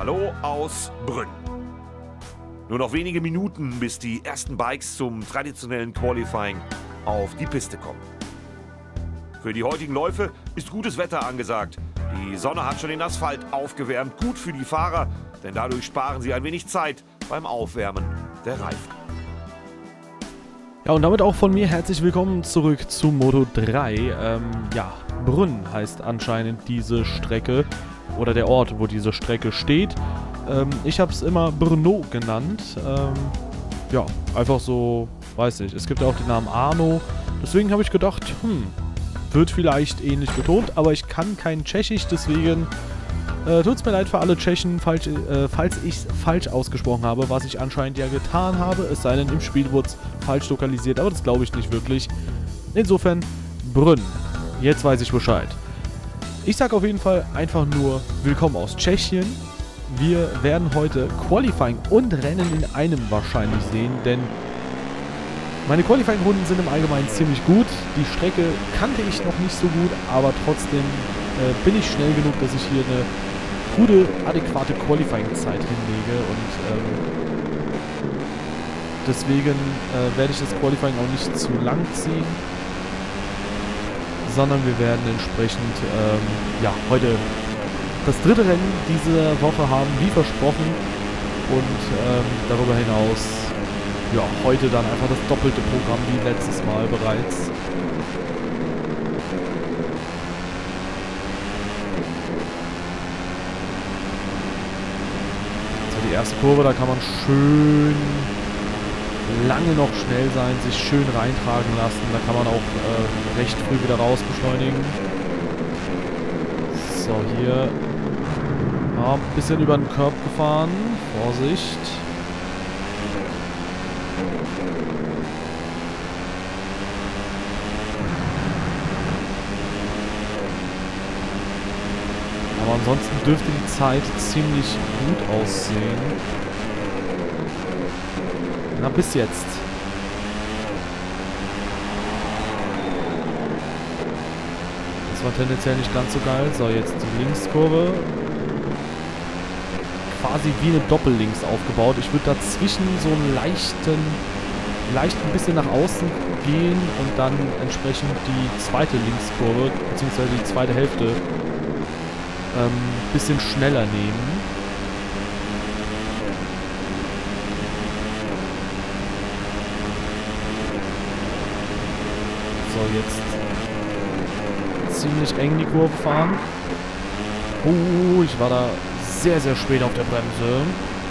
Hallo aus Brünn. Nur noch wenige Minuten, bis die ersten Bikes zum traditionellen Qualifying auf die Piste kommen. Für die heutigen Läufe ist gutes Wetter angesagt. Die Sonne hat schon den Asphalt aufgewärmt, gut für die Fahrer, denn dadurch sparen sie ein wenig Zeit beim Aufwärmen der Reifen. Ja, und damit auch von mir herzlich willkommen zurück zu Moto3. Brünn heißt anscheinend diese Strecke oder der Ort, wo diese Strecke steht. Ich habe es immer Brno genannt. Einfach so, weiß nicht. Es gibt ja auch den Namen Arno. Deswegen habe ich gedacht, wird vielleicht ähnlich betont, aber ich kann kein Tschechisch, deswegen tut es mir leid für alle Tschechen, falls ich es falsch ausgesprochen habe, was ich anscheinend ja getan habe, es sei denn im Spiel wurde es falsch lokalisiert, aber das glaube ich nicht wirklich. Insofern Brünn. Jetzt weiß ich Bescheid. Ich sage auf jeden Fall einfach nur willkommen aus Tschechien. Wir werden heute Qualifying und Rennen in einem wahrscheinlich sehen, denn meine Qualifying-Runden sind im Allgemeinen ziemlich gut. Die Strecke kannte ich noch nicht so gut, aber trotzdem bin ich schnell genug, dass ich hier eine gute, adäquate Qualifying-Zeit hinlege und deswegen werde ich das Qualifying auch nicht zu lang ziehen, sondern wir werden entsprechend heute das dritte Rennen diese Woche haben, wie versprochen, und darüber hinaus heute dann einfach das doppelte Programm wie letztes Mal bereits. So, die erste Kurve, da kann man schön lange noch schnell sein, sich schön reintragen lassen. Da kann man auch recht früh wieder raus beschleunigen. So, hier ein bisschen über den Curb gefahren. Vorsicht. Aber ansonsten dürfte die Zeit ziemlich gut aussehen. Na, bis jetzt. Das war tendenziell nicht ganz so geil. So, jetzt die Linkskurve. Quasi wie eine Doppellinks aufgebaut. Ich würde dazwischen so einen leicht ein bisschen nach außen gehen und dann entsprechend die zweite Linkskurve, beziehungsweise die zweite Hälfte, bisschen schneller nehmen. So, jetzt ziemlich eng die Kurve fahren. Ich war da sehr, sehr spät auf der Bremse.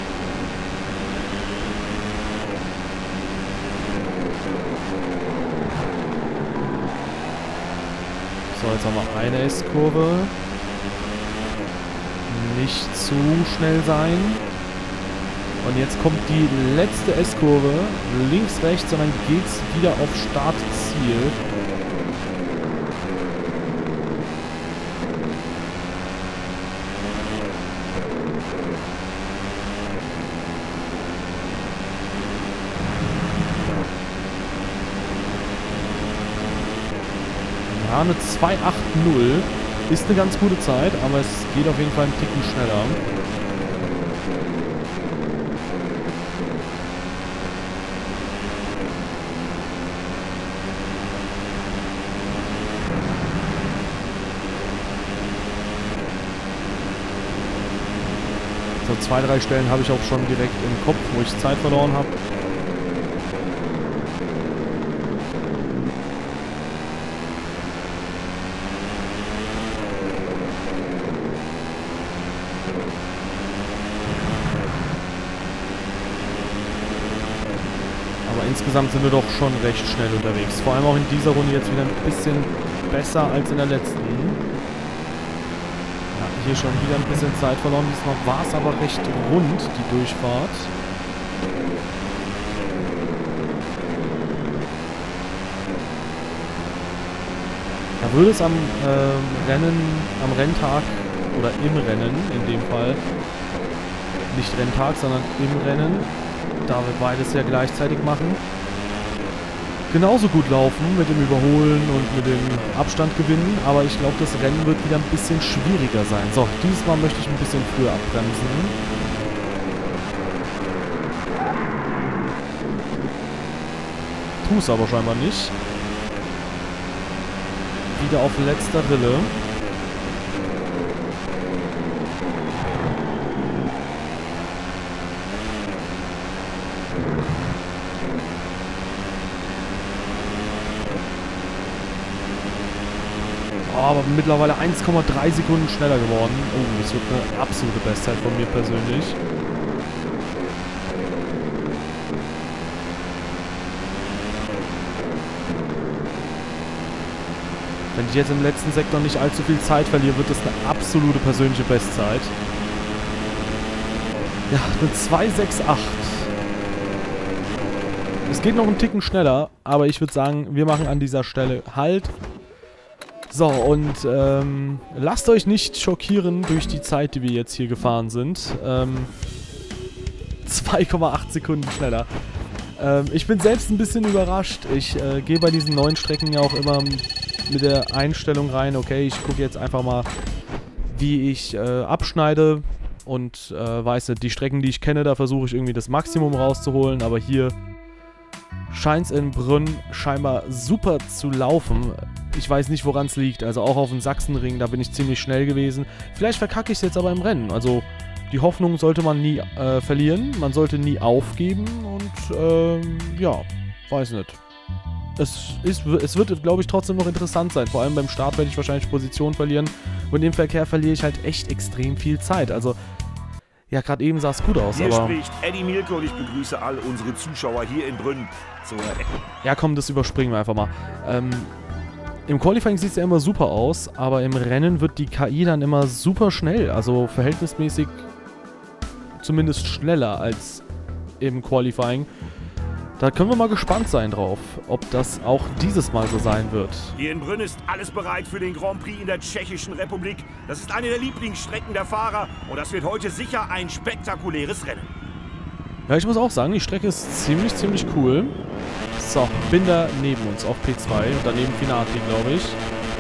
So, jetzt haben wir eine S-Kurve. Nicht zu schnell sein. Und jetzt kommt die letzte S-Kurve. Links, rechts, und dann geht's wieder auf Startziel. Ja, eine 2.8.0 ist eine ganz gute Zeit, aber es geht auf jeden Fall einen Ticken schneller. So, 2, 3 Stellen habe ich auch schon direkt im Kopf, wo ich Zeit verloren habe. Insgesamt sind wir doch schon recht schnell unterwegs. Vor allem auch in dieser Runde jetzt wieder ein bisschen besser als in der letzten. Ja, hier schon wieder ein bisschen Zeit verloren. Diesmal war es aber recht rund, die Durchfahrt. Da würde es am Renntag oder im Rennen in dem Fall, nicht Renntag, sondern im Rennen, da wir beides ja gleichzeitig machen, genauso gut laufen mit dem Überholen und mit dem Abstand gewinnen, aber ich glaube, das Rennen wird wieder ein bisschen schwieriger sein. So, dieses Mal möchte ich ein bisschen früher abbremsen. Tu es aber scheinbar nicht. Wieder auf letzter Rille. Aber mittlerweile 1,3 Sekunden schneller geworden. Oh, das wird eine absolute Bestzeit von mir persönlich. Wenn ich jetzt im letzten Sektor nicht allzu viel Zeit verliere, wird das eine absolute persönliche Bestzeit. Ja, eine 2,68. Es geht noch einen Ticken schneller, aber ich würde sagen, wir machen an dieser Stelle Halt. So, und lasst euch nicht schockieren durch die Zeit, die wir jetzt hier gefahren sind. 2,8 Sekunden schneller. Ich bin selbst ein bisschen überrascht. Ich gehe bei diesen neuen Strecken ja auch immer mit der Einstellung rein, okay, ich gucke jetzt einfach mal, wie ich abschneide und weiß nicht, die Strecken, die ich kenne, da versuche ich irgendwie das Maximum rauszuholen, aber hier scheint es in Brünn scheinbar super zu laufen. Ich weiß nicht, woran es liegt. Also auch auf dem Sachsenring, da bin ich ziemlich schnell gewesen. Vielleicht verkacke ich es jetzt aber im Rennen. Also die Hoffnung sollte man nie verlieren. Man sollte nie aufgeben. Und ja, weiß nicht. Es wird, glaube ich, trotzdem noch interessant sein. Vor allem beim Start werde ich wahrscheinlich Position verlieren. Und im Verkehr verliere ich halt echt extrem viel Zeit. Also ja, gerade eben sah es gut aus, Hier aber... spricht Eddie Mielke und ich begrüße all unsere Zuschauer hier in Brünn. Ja, komm, das überspringen wir einfach mal. Im Qualifying sieht es ja immer super aus, aber im Rennen wird die KI dann immer super schnell. Also verhältnismäßig zumindest schneller als im Qualifying. Da können wir mal gespannt sein drauf, ob das auch dieses Mal so sein wird. Hier in Brünn ist alles bereit für den Grand Prix in der Tschechischen Republik. Das ist eine der Lieblingsstrecken der Fahrer und das wird heute sicher ein spektakuläres Rennen. Ja, ich muss auch sagen, die Strecke ist ziemlich cool. So, Binder neben uns auf P2 und daneben Finati, glaube ich.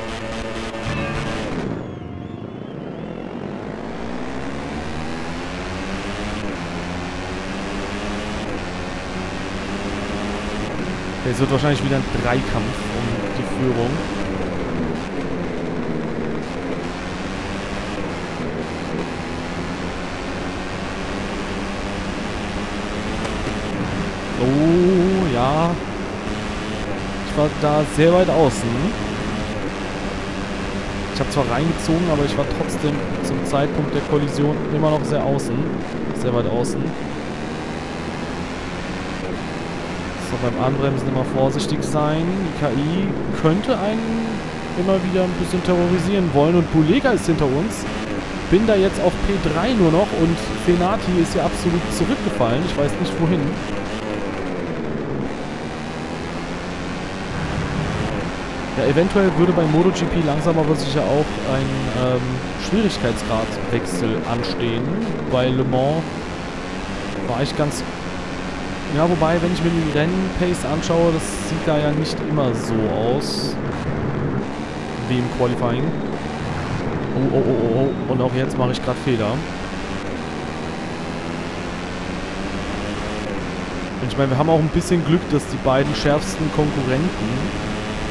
Okay, es wird wahrscheinlich wieder ein Dreikampf um die Führung. Oh, ja. Ich war da sehr weit außen. Ich habe zwar reingezogen, aber ich war trotzdem zum Zeitpunkt der Kollision immer noch sehr außen. Sehr weit außen. So, beim Anbremsen immer vorsichtig sein. Die KI könnte einen immer wieder ein bisschen terrorisieren wollen. Und Bulega ist hinter uns. Bin da jetzt auf P3 nur noch und Fenati ist ja absolut zurückgefallen. Ich weiß nicht wohin. Ja, eventuell würde bei MotoGP langsam aber sicher auch ein Schwierigkeitsgradwechsel anstehen. Bei Le Mans war ich ganz... Ja, wobei, wenn ich mir die Rennen-Pace anschaue, das sieht da ja nicht immer so aus wie im Qualifying. Oh. Und auch jetzt mache ich gerade Fehler. Und ich meine, wir haben auch ein bisschen Glück, dass die beiden schärfsten Konkurrenten...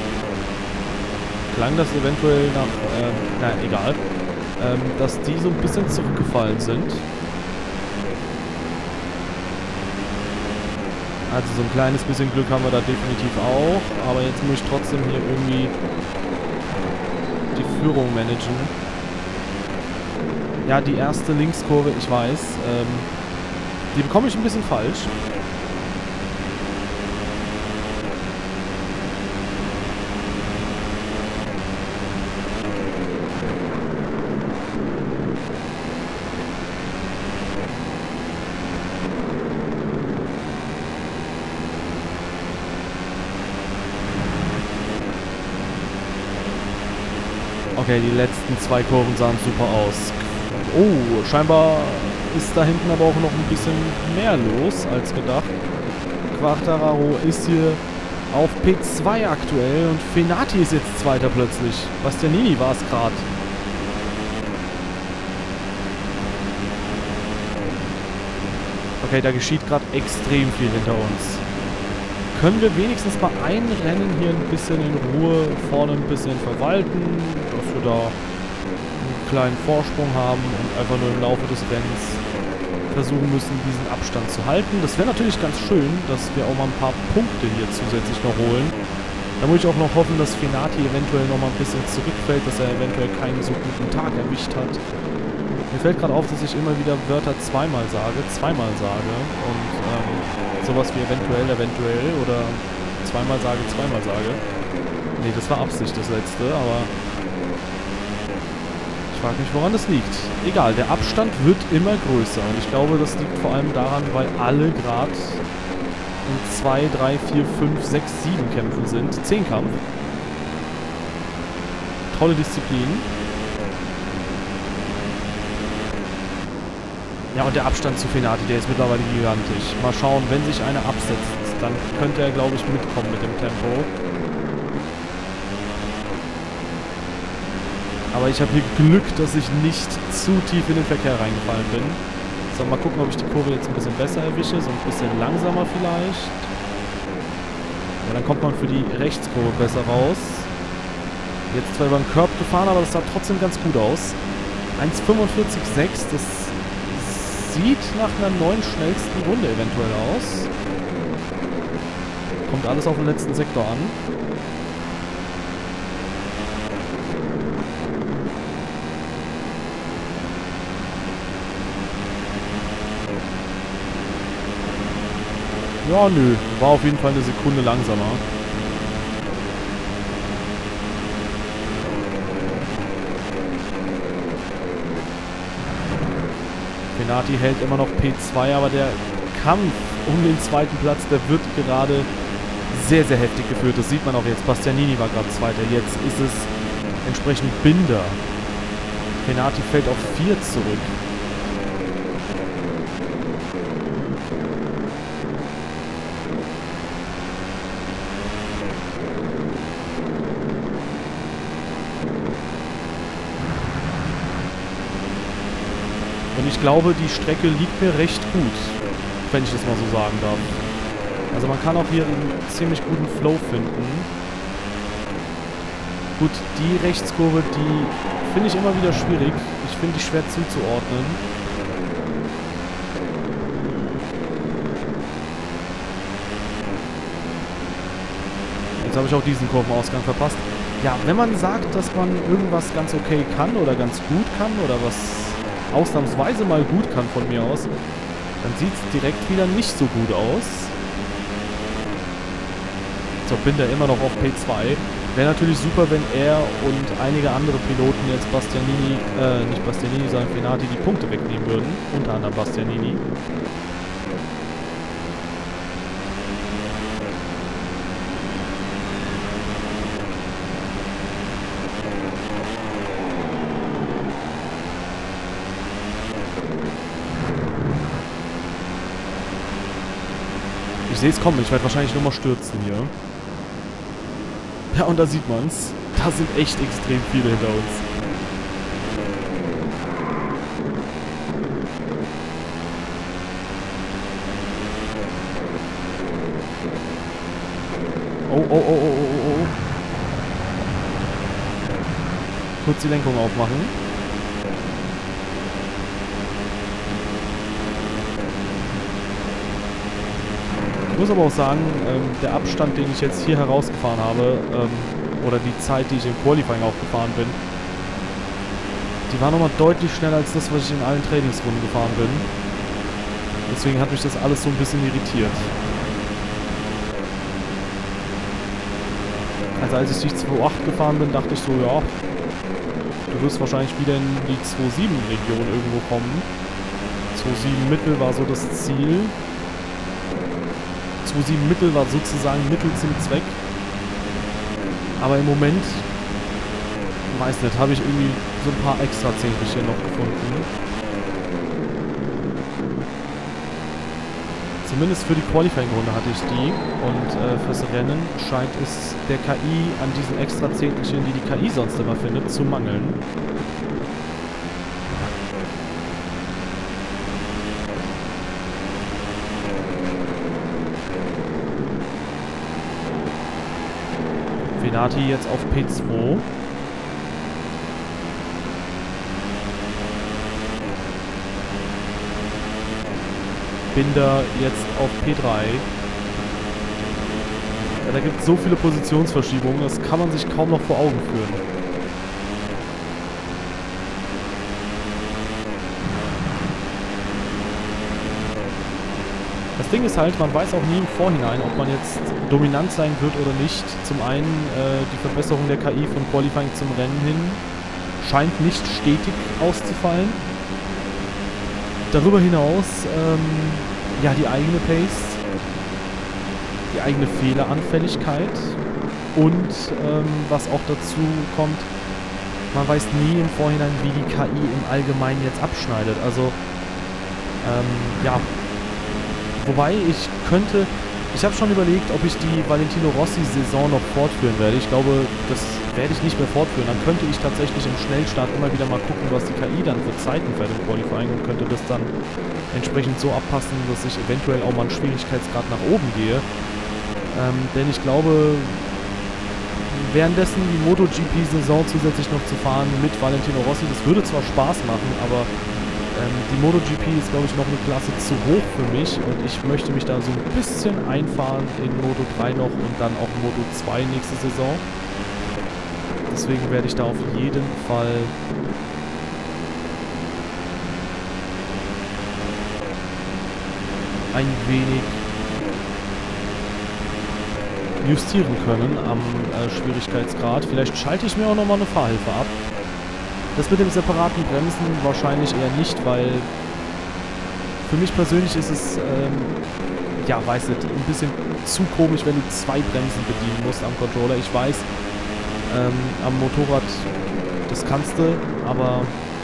Klang das eventuell nach... na, egal. Dass die so ein bisschen zurückgefallen sind. Also so ein kleines bisschen Glück haben wir da definitiv auch. Aber jetzt muss ich trotzdem hier irgendwie die Führung managen. Ja, die erste Linkskurve, ich weiß. Die bekomme ich ein bisschen falsch. Okay, die letzten zwei Kurven sahen super aus. Oh, scheinbar ist da hinten aber auch noch ein bisschen mehr los als gedacht. Quartararo ist hier auf P2 aktuell und Fenati ist jetzt Zweiter plötzlich. Bastianini war es gerade. Okay, da geschieht gerade extrem viel hinter uns. Können wir wenigstens mal ein Rennen hier ein bisschen in Ruhe vorne ein bisschen verwalten, dass wir da einen kleinen Vorsprung haben und einfach nur im Laufe des Rennens versuchen müssen, diesen Abstand zu halten. Das wäre natürlich ganz schön, dass wir auch mal ein paar Punkte hier zusätzlich noch holen. Da muss ich auch noch hoffen, dass Fenati eventuell noch mal ein bisschen zurückfällt, dass er eventuell keinen so guten Tag erwischt hat. Mir fällt gerade auf, dass ich immer wieder Wörter zweimal sage und sowas wie eventuell oder zweimal sage. Nee, das war Absicht, das letzte, aber ich frage mich, woran das liegt. Egal, der Abstand wird immer größer und ich glaube, das liegt vor allem daran, weil alle gerade in 2, 3, 4, 5, 6, 7 Kämpfen sind. 10 Kampf. Tolle Disziplin. Ja, und der Abstand zu Fenati, der ist mittlerweile gigantisch. Mal schauen, wenn sich einer absetzt, dann könnte er, glaube ich, mitkommen mit dem Tempo. Aber ich habe hier Glück, dass ich nicht zu tief in den Verkehr reingefallen bin. So, mal gucken, ob ich die Kurve jetzt ein bisschen besser erwische, so ein bisschen langsamer vielleicht. Ja, dann kommt man für die Rechtskurve besser raus. Jetzt zwar über den Curb gefahren, aber das sah trotzdem ganz gut aus. 1,45,6, das sieht nach einer neuen schnellsten Runde eventuell aus. Kommt alles auf den letzten Sektor an. Ja, nö. War auf jeden Fall eine Sekunde langsamer. Fenati hält immer noch P2, aber der Kampf um den zweiten Platz, der wird gerade sehr, sehr heftig geführt. Das sieht man auch jetzt. Bastianini war gerade Zweiter. Jetzt ist es entsprechend Binder. Fenati fällt auf 4 zurück. Und ich glaube, die Strecke liegt mir recht gut, wenn ich das mal so sagen darf. Also man kann auch hier einen ziemlich guten Flow finden. Gut, die Rechtskurve, die finde ich immer wieder schwierig. Ich finde die schwer zuzuordnen. Jetzt habe ich auch diesen Kurvenausgang verpasst. Ja, wenn man sagt, dass man irgendwas ganz okay kann oder ganz gut kann oder was ausnahmsweise mal gut kann von mir aus, dann sieht es direkt wieder nicht so gut aus. So, Binder immer noch auf P2. Wäre natürlich super, wenn er und einige andere Piloten jetzt Bastianini, nicht Bastianini, sondern Fenati die Punkte wegnehmen würden. Unter anderem Bastianini. Ich sehe es kommen, ich werde wahrscheinlich nur mal stürzen hier. Ja, und da sieht man's. Da sind echt extrem viele hinter uns. Oh, oh, oh, oh, oh, oh. Kurz die Lenkung aufmachen. Ich muss aber auch sagen, der Abstand, den ich jetzt hier herausgefahren habe, oder die Zeit, die ich im Qualifying auch gefahren bin, die war nochmal deutlich schneller als das, was ich in allen Trainingsrunden gefahren bin. Deswegen hat mich das alles so ein bisschen irritiert. Also als ich die 2.8 gefahren bin, dachte ich so, ja, du wirst wahrscheinlich wieder in die 2.7-Region irgendwo kommen. 2.7 Mittel war so das Ziel. 2.7 Mittel war sozusagen Mittel zum Zweck. Aber im Moment, weiß nicht, habe ich irgendwie so ein paar extra Zehnchen noch gefunden. Zumindest für die Qualifying-Runde hatte ich die. Und fürs Rennen scheint es der KI an diesen extra Zehntelchen, die die KI sonst immer findet, zu mangeln. Venati jetzt auf P2. Binder jetzt auf P3. Ja, da gibt es so viele Positionsverschiebungen, das kann man sich kaum noch vor Augen führen. Das Ding ist halt, man weiß auch nie im Vorhinein, ob man jetzt dominant sein wird oder nicht. Zum einen, die Verbesserung der KI von Qualifying zum Rennen hin scheint nicht stetig auszufallen. Darüber hinaus, ja, die eigene Pace, die eigene Fehleranfälligkeit und was auch dazu kommt, man weiß nie im Vorhinein, wie die KI im Allgemeinen jetzt abschneidet. Also, ja, wobei ich habe schon überlegt, ob ich die Valentino Rossi-Saison noch fortführen werde. Ich glaube, das werde ich nicht mehr fortführen. Dann könnte ich tatsächlich im Schnellstart immer wieder mal gucken, was die KI dann für Zeiten fährt im Qualifying und könnte das dann entsprechend so abpassen, dass ich eventuell auch mal einen Schwierigkeitsgrad nach oben gehe. Denn ich glaube, währenddessen die MotoGP-Saison zusätzlich noch zu fahren mit Valentino Rossi, das würde zwar Spaß machen, aber die MotoGP ist, glaube ich, noch eine Klasse zu hoch für mich und ich möchte mich da so ein bisschen einfahren in Moto3 noch und dann auch Moto2 nächste Saison. Deswegen werde ich da auf jeden Fall ein wenig justieren können am Schwierigkeitsgrad. Vielleicht schalte ich mir auch nochmal eine Fahrhilfe ab. Das mit dem separaten Bremsen wahrscheinlich eher nicht, weil für mich persönlich ist es, ja, weiß nicht, ein bisschen zu komisch, wenn du zwei Bremsen bedienen musst am Controller. Ich weiß, am Motorrad, das kannst du, aber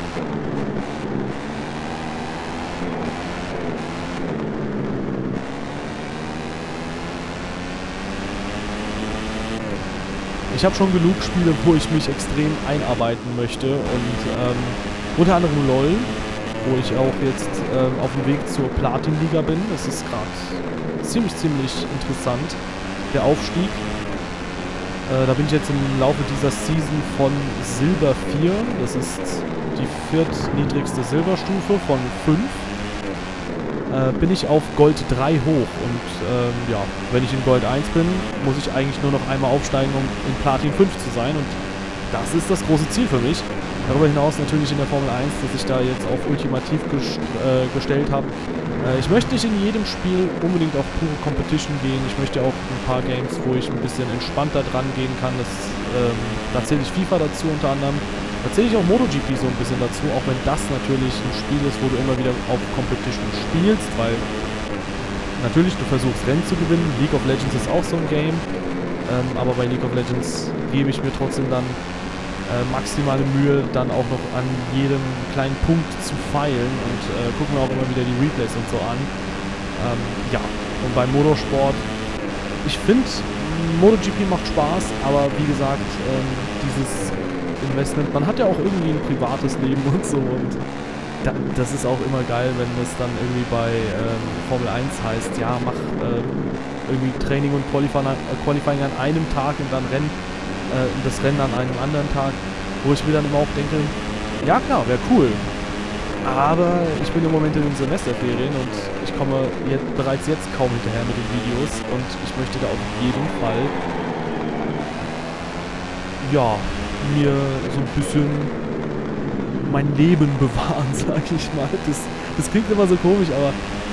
ich habe schon genug Spiele, wo ich mich extrem einarbeiten möchte und unter anderem LOL, wo ich auch jetzt auf dem Weg zur Platin-Liga bin. Das ist gerade ziemlich interessant, der Aufstieg. Da bin ich jetzt im Laufe dieser Season von Silber 4, das ist die viertniedrigste Silberstufe von 5, bin ich auf Gold 3 hoch und ja, wenn ich in Gold 1 bin, muss ich eigentlich nur noch einmal aufsteigen, um in Platin 5 zu sein und das ist das große Ziel für mich. Darüber hinaus natürlich in der Formel 1, dass ich da jetzt auf ultimativ gestellt habe. Ich möchte nicht in jedem Spiel unbedingt auf pure Competition gehen. Ich möchte auch ein paar Games, wo ich ein bisschen entspannter dran gehen kann. Da zähle ich FIFA dazu unter anderem. Da zähle ich auch MotoGP so ein bisschen dazu, auch wenn das natürlich ein Spiel ist, wo du immer wieder auf Competition spielst, weil natürlich du versuchst Rennen zu gewinnen. League of Legends ist auch so ein Game, aber bei League of Legends gebe ich mir trotzdem dann maximale Mühe, dann auch noch an jedem kleinen Punkt zu feilen und gucken mir auch immer wieder die Replays und so an. Ja, und beim Motorsport, ich finde, MotoGP macht Spaß, aber wie gesagt, dieses Investment, man hat ja auch irgendwie ein privates Leben und so und das ist auch immer geil, wenn es dann irgendwie bei Formel 1 heißt, ja, mach irgendwie Training und Qualifying an einem Tag und dann das Rennen an einem anderen Tag, wo ich mir dann immer auch denke, ja klar, wäre cool, aber ich bin im Moment in den Semesterferien und ich komme bereits jetzt kaum hinterher mit den Videos und ich möchte da auf jeden Fall, ja, mir so ein bisschen mein Leben bewahren, sag ich mal. Das klingt immer so komisch, aber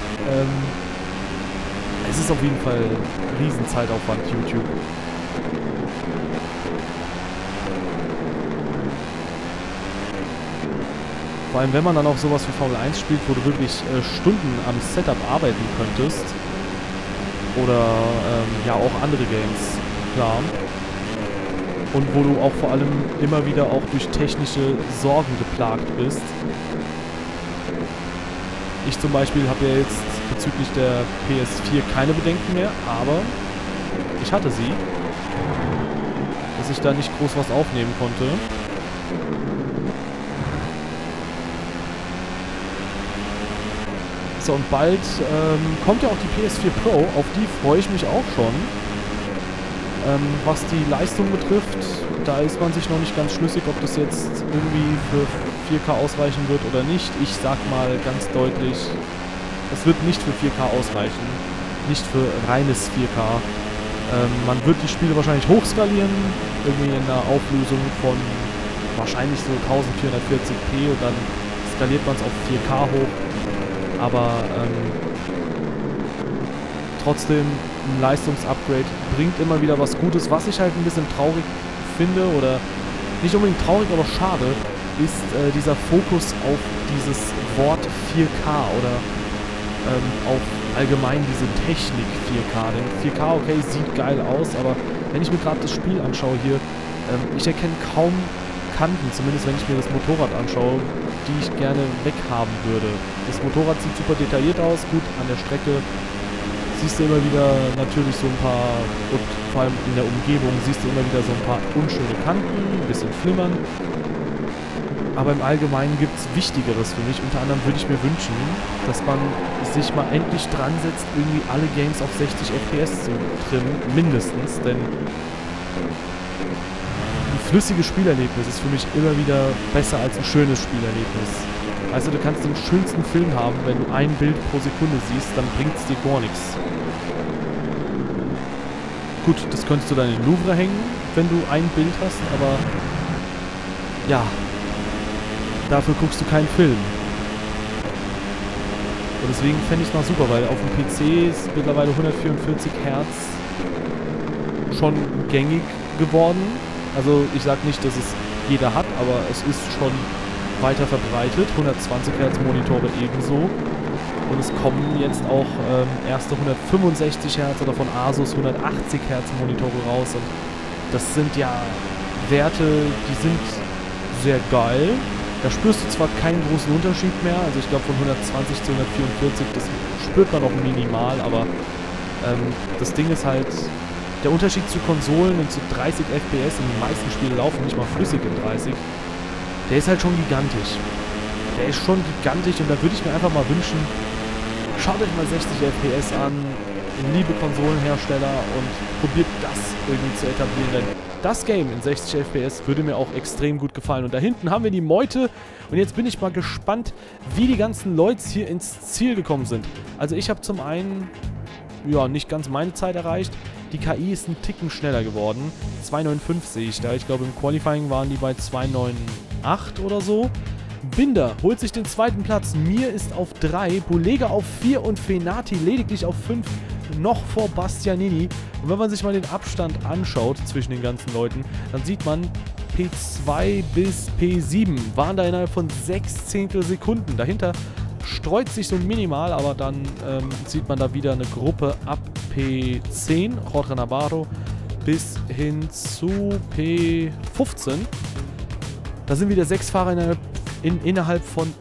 es ist auf jeden Fall ein Riesenzeitaufwand, YouTube. Vor allem, wenn man dann auch sowas wie Formel 1 spielt, wo du wirklich Stunden am Setup arbeiten könntest. Oder ja, auch andere Games, klar. Und wo du auch vor allem immer wieder auch durch technische Sorgen geplagt bist. Ich zum Beispiel habe ja jetzt bezüglich der PS4 keine Bedenken mehr, aber ich hatte sie, dass ich da nicht groß was aufnehmen konnte. So, und bald kommt ja auch die PS4 Pro, auf die freue ich mich auch schon. Was die Leistung betrifft, da ist man sich noch nicht ganz schlüssig, ob das jetzt irgendwie für 4K ausreichen wird oder nicht. Ich sag mal ganz deutlich, es wird nicht für 4K ausreichen. Nicht für reines 4K. Man wird die Spiele wahrscheinlich hochskalieren, irgendwie in einer Auflösung von wahrscheinlich so 1440p und dann skaliert man es auf 4K hoch. Aber trotzdem ein Leistungsupgrade bringt immer wieder was Gutes. Was ich halt ein bisschen traurig finde, oder nicht unbedingt traurig, aber schade, ist dieser Fokus auf dieses Wort 4K oder auf allgemein diese Technik 4K. Denn 4K, okay, sieht geil aus, aber wenn ich mir gerade das Spiel anschaue hier, ich erkenne kaum Kanten, zumindest wenn ich mir das Motorrad anschaue, die ich gerne weghaben würde. Das Motorrad sieht super detailliert aus, gut, an der Strecke siehst du immer wieder natürlich so ein paar, und vor allem in der Umgebung siehst du immer wieder so ein paar unschöne Kanten, ein bisschen flimmern. Aber im Allgemeinen gibt es Wichtigeres für mich. Unter anderem würde ich mir wünschen, dass man sich mal endlich dran setzt, irgendwie alle Games auf 60 FPS zu trimmen, mindestens, denn ein flüssiges Spielerlebnis ist für mich immer wieder besser als ein schönes Spielerlebnis. Also du kannst den schönsten Film haben, wenn du ein Bild pro Sekunde siehst, dann bringt es dir gar nichts. Gut, das könntest du dann in den Louvre hängen, wenn du ein Bild hast, aber ja, dafür guckst du keinen Film. Und deswegen fände ich es mal super, weil auf dem PC ist mittlerweile 144 Hertz schon gängig geworden. Also ich sage nicht, dass es jeder hat, aber es ist schon weiter verbreitet. 120 Hertz Monitore ebenso. Und es kommen jetzt auch erste 165 Hertz oder von Asus 180 Hertz Monitore raus. Und das sind ja Werte, die sind sehr geil. Da spürst du zwar keinen großen Unterschied mehr, also ich glaube von 120 zu 144, das spürt man auch minimal, aber das Ding ist halt, der Unterschied zu Konsolen und zu 30 FPS, und die meisten Spiele laufen nicht mal flüssig in 30, der ist halt schon gigantisch. Der ist schon gigantisch und da würde ich mir einfach mal wünschen, schaut euch mal 60 FPS an, liebe Konsolenhersteller, und probiert das irgendwie zu etablieren, denn das Game in 60 FPS würde mir auch extrem gut gefallen. Und da hinten haben wir die Meute. Und jetzt bin ich mal gespannt, wie die ganzen Leute hier ins Ziel gekommen sind. Also ich habe zum einen, ja, nicht ganz meine Zeit erreicht. Die KI ist ein Ticken schneller geworden. 2,95 sehe ich da. Ich glaube im Qualifying waren die bei 2,98 oder so. Binder holt sich den zweiten Platz. Mir ist auf 3, Bulega auf 4 und Fenati lediglich auf 5. Noch vor Bastianini. Und wenn man sich mal den Abstand anschaut zwischen den ganzen Leuten, dann sieht man, P2 bis P7 waren da innerhalb von 6 Zehntelsekunden. Dahinter streut sich so minimal, aber dann sieht man da wieder eine Gruppe ab P10, Jorge Navarro, bis hin zu P15. Da sind wieder 6 Fahrer innerhalb von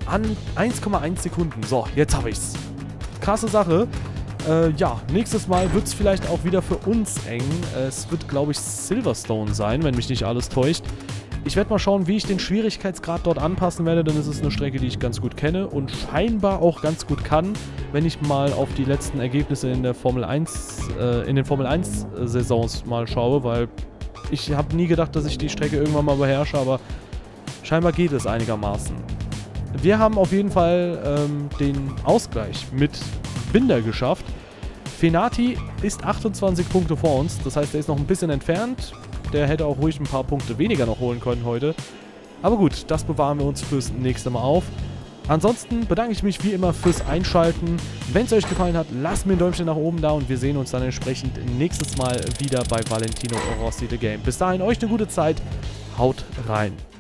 1,1 Sekunden. So, jetzt habe ich's. Krasse Sache. Ja, nächstes Mal wird es vielleicht auch wieder für uns eng. Es wird, glaube ich, Silverstone sein, wenn mich nicht alles täuscht. Ich werde mal schauen, wie ich den Schwierigkeitsgrad dort anpassen werde, denn es ist eine Strecke, die ich ganz gut kenne und scheinbar auch ganz gut kann, wenn ich mal auf die letzten Ergebnisse in der Formel 1, in den Formel 1 Saisons mal schaue, weil ich habe nie gedacht, dass ich die Strecke irgendwann mal beherrsche, aber scheinbar geht es einigermaßen. Wir haben auf jeden Fall den Ausgleich mit Binder geschafft. Fenati ist 28 Punkte vor uns, das heißt, er ist noch ein bisschen entfernt. Der hätte auch ruhig ein paar Punkte weniger noch holen können heute. Aber gut, das bewahren wir uns fürs nächste Mal auf. Ansonsten bedanke ich mich wie immer fürs Einschalten. Wenn es euch gefallen hat, lasst mir ein Däumchen nach oben da und wir sehen uns dann entsprechend nächstes Mal wieder bei Valentino Rossi The Game. Bis dahin euch eine gute Zeit. Haut rein.